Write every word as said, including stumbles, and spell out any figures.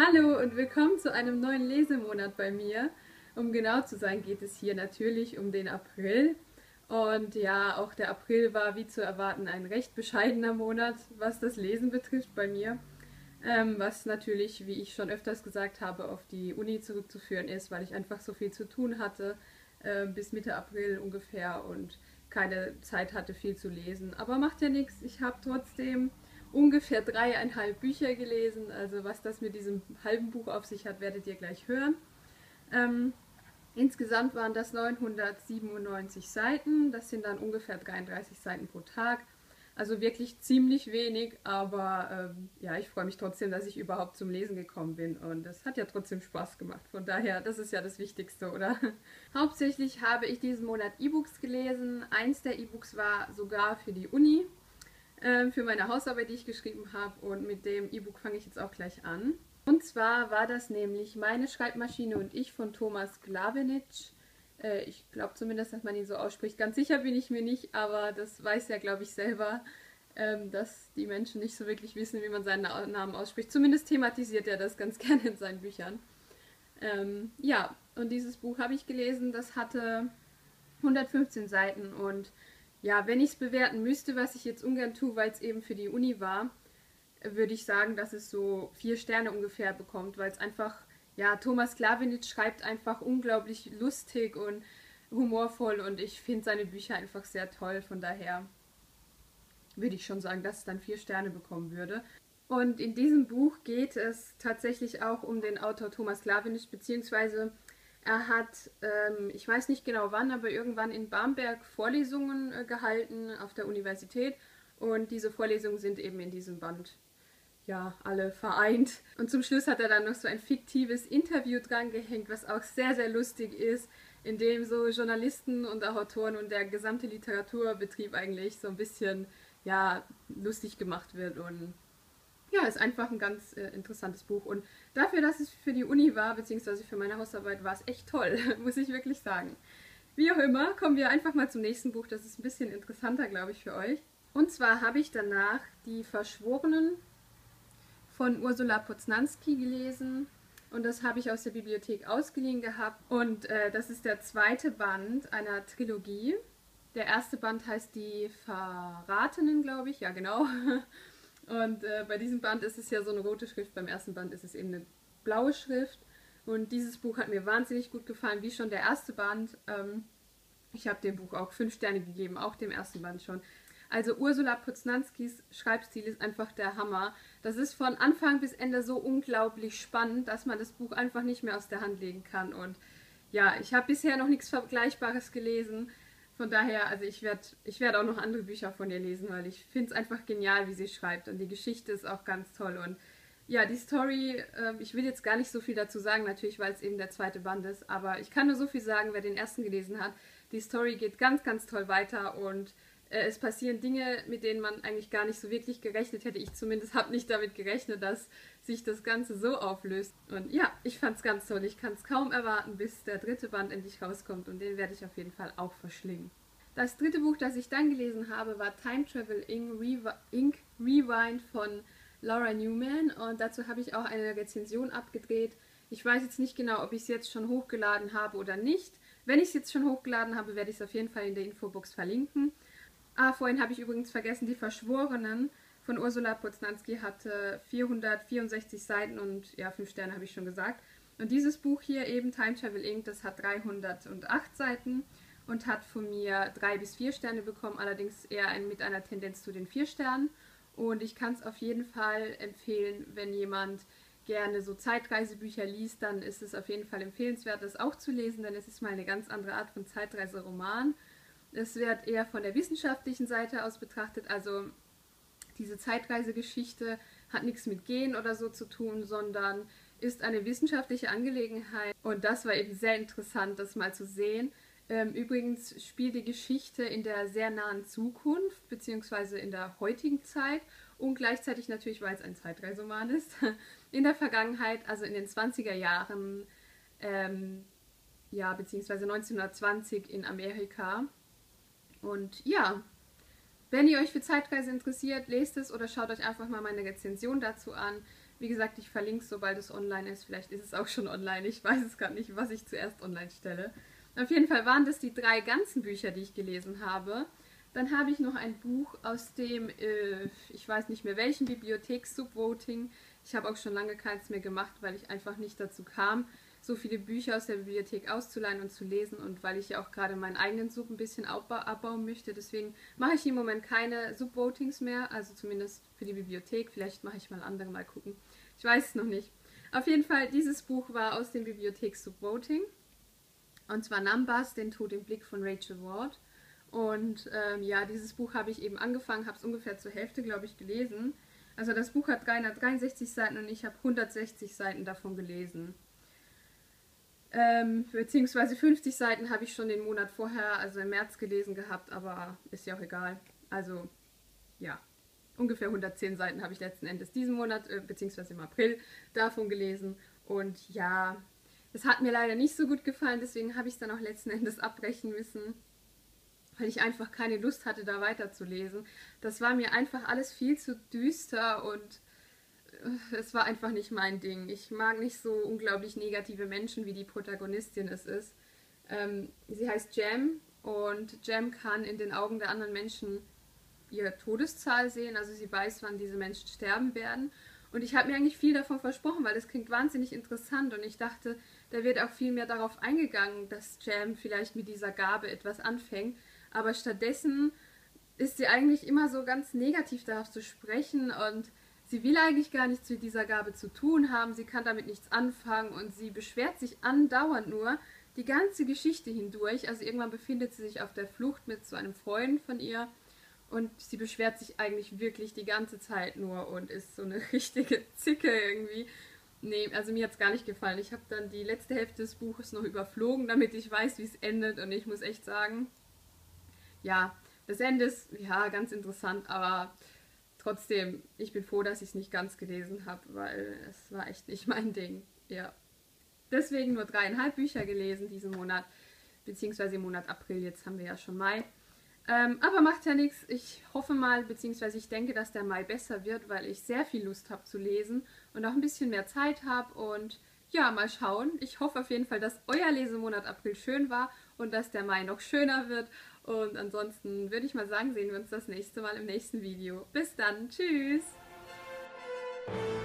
Hallo und willkommen zu einem neuen Lesemonat bei mir. Um genau zu sein, geht es hier natürlich um den April. Und ja, auch der April war wie zu erwarten ein recht bescheidener Monat, was das Lesen betrifft bei mir. Ähm, was natürlich, wie ich schon öfters gesagt habe, auf die Uni zurückzuführen ist, weil ich einfach so viel zu tun hatte, äh, bis Mitte April ungefähr und keine Zeit hatte, viel zu lesen. Aber macht ja nichts, ich habe trotzdem ungefähr dreieinhalb Bücher gelesen. Also was das mit diesem halben Buch auf sich hat, werdet ihr gleich hören. Ähm, insgesamt waren das neunhundertsiebenundneunzig Seiten. Das sind dann ungefähr dreiunddreißig Seiten pro Tag. Also wirklich ziemlich wenig, aber ähm, ja, ich freue mich trotzdem, dass ich überhaupt zum Lesen gekommen bin und es hat ja trotzdem Spaß gemacht. Von daher, das ist ja das Wichtigste, oder? Hauptsächlich habe ich diesen Monat E-Books gelesen. Eins der E-Books war sogar für die Uni, äh, für meine Hausarbeit, die ich geschrieben habe, und mit dem E-Book fange ich jetzt auch gleich an. Und zwar war das nämlich Meine Schreibmaschine und ich von Thomas Glavenitsch. Ich glaube zumindest, dass man ihn so ausspricht. Ganz sicher bin ich mir nicht, aber das weiß er, glaube ich, selber, ähm, dass die Menschen nicht so wirklich wissen, wie man seinen Namen ausspricht. Zumindest thematisiert er das ganz gerne in seinen Büchern. Ähm, ja, und dieses Buch habe ich gelesen. Das hatte hundertfünfzehn Seiten und ja, wenn ich es bewerten müsste, was ich jetzt ungern tue, weil es eben für die Uni war, würde ich sagen, dass es so vier Sterne ungefähr bekommt, weil es einfach, ja, Thomas Glavenitsch schreibt einfach unglaublich lustig und humorvoll und ich finde seine Bücher einfach sehr toll. Von daher würde ich schon sagen, dass es dann vier Sterne bekommen würde. Und in diesem Buch geht es tatsächlich auch um den Autor Thomas Glavenitsch, beziehungsweise er hat, ähm, ich weiß nicht genau wann, aber irgendwann in Bamberg Vorlesungen äh, gehalten auf der Universität und diese Vorlesungen sind eben in diesem Band ja, alle vereint. Und zum Schluss hat er dann noch so ein fiktives Interview dran gehängt, was auch sehr, sehr lustig ist, in dem so Journalisten und Autoren und der gesamte Literaturbetrieb eigentlich so ein bisschen, ja, lustig gemacht wird. Und ja, ist einfach ein ganz äh, interessantes Buch. Und dafür, dass es für die Uni war, beziehungsweise für meine Hausarbeit, war es echt toll, muss ich wirklich sagen. Wie auch immer, kommen wir einfach mal zum nächsten Buch. Das ist ein bisschen interessanter, glaube ich, für euch. Und zwar habe ich danach Die Verschworenen von Ursula Poznanski gelesen und das habe ich aus der Bibliothek ausgeliehen gehabt und äh, das ist der zweite Band einer Trilogie. Der erste Band heißt Die Verratenen, glaube ich, ja genau. Und äh, bei diesem Band ist es ja so eine rote Schrift, beim ersten Band ist es eben eine blaue Schrift und dieses Buch hat mir wahnsinnig gut gefallen, wie schon der erste Band. Ähm, ich habe dem Buch auch fünf Sterne gegeben, auch dem ersten Band schon. Also Ursula Poznanskis Schreibstil ist einfach der Hammer. Das ist von Anfang bis Ende so unglaublich spannend, dass man das Buch einfach nicht mehr aus der Hand legen kann. Und ja, ich habe bisher noch nichts Vergleichbares gelesen. Von daher, also ich werde ich werd auch noch andere Bücher von ihr lesen, weil ich finde es einfach genial, wie sie schreibt. Und die Geschichte ist auch ganz toll. Und ja, die Story, äh, ich will jetzt gar nicht so viel dazu sagen, natürlich, weil es eben der zweite Band ist. Aber ich kann nur so viel sagen, wer den ersten gelesen hat. Die Story geht ganz, ganz toll weiter und es passieren Dinge, mit denen man eigentlich gar nicht so wirklich gerechnet hätte. Ich zumindest habe nicht damit gerechnet, dass sich das Ganze so auflöst. Und ja, ich fand es ganz toll. Ich kann es kaum erwarten, bis der dritte Band endlich rauskommt und den werde ich auf jeden Fall auch verschlingen. Das dritte Buch, das ich dann gelesen habe, war Time Travel Inc. Rewind von Laura Newman und dazu habe ich auch eine Rezension abgedreht. Ich weiß jetzt nicht genau, ob ich es jetzt schon hochgeladen habe oder nicht. Wenn ich es jetzt schon hochgeladen habe, werde ich es auf jeden Fall in der Infobox verlinken. Ah, vorhin habe ich übrigens vergessen, Die Verschworenen von Ursula Poznanski hatte vierhundertvierundsechzig Seiten und ja, fünf Sterne habe ich schon gesagt. Und dieses Buch hier eben, Time Travel Inc., das hat dreihundertacht Seiten und hat von mir drei bis vier Sterne bekommen, allerdings eher ein, mit einer Tendenz zu den vier Sternen. Und ich kann es auf jeden Fall empfehlen, wenn jemand gerne so Zeitreisebücher liest, dann ist es auf jeden Fall empfehlenswert, das auch zu lesen, denn es ist mal eine ganz andere Art von Zeitreiseroman. Es wird eher von der wissenschaftlichen Seite aus betrachtet, also diese Zeitreisegeschichte hat nichts mit Gen oder so zu tun, sondern ist eine wissenschaftliche Angelegenheit und das war eben sehr interessant, das mal zu sehen. Übrigens spielt die Geschichte in der sehr nahen Zukunft, beziehungsweise in der heutigen Zeit und gleichzeitig natürlich, weil es ein Zeitreiseroman ist, in der Vergangenheit, also in den zwanziger Jahren, ähm, ja, beziehungsweise neunzehnhundertzwanzig in Amerika. Und ja, wenn ihr euch für Zeitreise interessiert, lest es oder schaut euch einfach mal meine Rezension dazu an. Wie gesagt, ich verlinke es, sobald es online ist. Vielleicht ist es auch schon online. Ich weiß es gerade nicht, was ich zuerst online stelle. Auf jeden Fall waren das die drei ganzen Bücher, die ich gelesen habe. Dann habe ich noch ein Buch aus dem, äh, ich weiß nicht mehr welchen, Bibliotheks-Subvoting. Ich habe auch schon lange keins mehr gemacht, weil ich einfach nicht dazu kam, so viele Bücher aus der Bibliothek auszuleihen und zu lesen und weil ich ja auch gerade meinen eigenen Sub ein bisschen abbauen möchte. Deswegen mache ich im Moment keine Subvotings mehr, also zumindest für die Bibliothek. Vielleicht mache ich mal andere, mal gucken. Ich weiß es noch nicht. Auf jeden Fall, dieses Buch war aus dem Bibliotheks-Subvoting. Und zwar Numbers, den Tod im Blick von Rachel Ward. Und ähm, ja, dieses Buch habe ich eben angefangen, habe es ungefähr zur Hälfte, glaube ich, gelesen. Also das Buch hat dreihundertdreiundsechzig Seiten und ich habe hundertsechzig Seiten davon gelesen. Ähm, beziehungsweise fünfzig Seiten habe ich schon den Monat vorher, also im März, gelesen gehabt, aber ist ja auch egal. Also ja, ungefähr hundertzehn Seiten habe ich letzten Endes diesen Monat, äh, beziehungsweise im April, davon gelesen. Und ja, es hat mir leider nicht so gut gefallen, deswegen habe ich es dann auch letzten Endes abbrechen müssen, weil ich einfach keine Lust hatte, da weiterzulesen. Das war mir einfach alles viel zu düster und es war einfach nicht mein Ding. Ich mag nicht so unglaublich negative Menschen, wie die Protagonistin es ist. Ähm, sie heißt Jem und Jem kann in den Augen der anderen Menschen ihre Todeszahl sehen, also sie weiß, wann diese Menschen sterben werden. Und ich habe mir eigentlich viel davon versprochen, weil das klingt wahnsinnig interessant und ich dachte, da wird auch viel mehr darauf eingegangen, dass Jem vielleicht mit dieser Gabe etwas anfängt. Aber stattdessen ist sie eigentlich immer so ganz negativ darauf zu sprechen und sie will eigentlich gar nichts mit dieser Gabe zu tun haben, sie kann damit nichts anfangen und sie beschwert sich andauernd nur die ganze Geschichte hindurch. Also irgendwann befindet sie sich auf der Flucht mit so einem Freund von ihr und sie beschwert sich eigentlich wirklich die ganze Zeit nur und ist so eine richtige Zicke irgendwie. Nee, also mir hat es gar nicht gefallen. Ich habe dann die letzte Hälfte des Buches noch überflogen, damit ich weiß, wie es endet und ich muss echt sagen, ja, das Ende ist ja ganz interessant, aber trotzdem, ich bin froh, dass ich es nicht ganz gelesen habe, weil es war echt nicht mein Ding. Ja. Deswegen nur dreieinhalb Bücher gelesen diesen Monat, beziehungsweise im Monat April, jetzt haben wir ja schon Mai. Ähm, aber macht ja nichts. Ich hoffe mal, beziehungsweise ich denke, dass der Mai besser wird, weil ich sehr viel Lust habe zu lesen und auch ein bisschen mehr Zeit habe und ja, mal schauen. Ich hoffe auf jeden Fall, dass euer Lesemonat April schön war und dass der Mai noch schöner wird. Und ansonsten würde ich mal sagen, sehen wir uns das nächste Mal im nächsten Video. Bis dann, tschüss!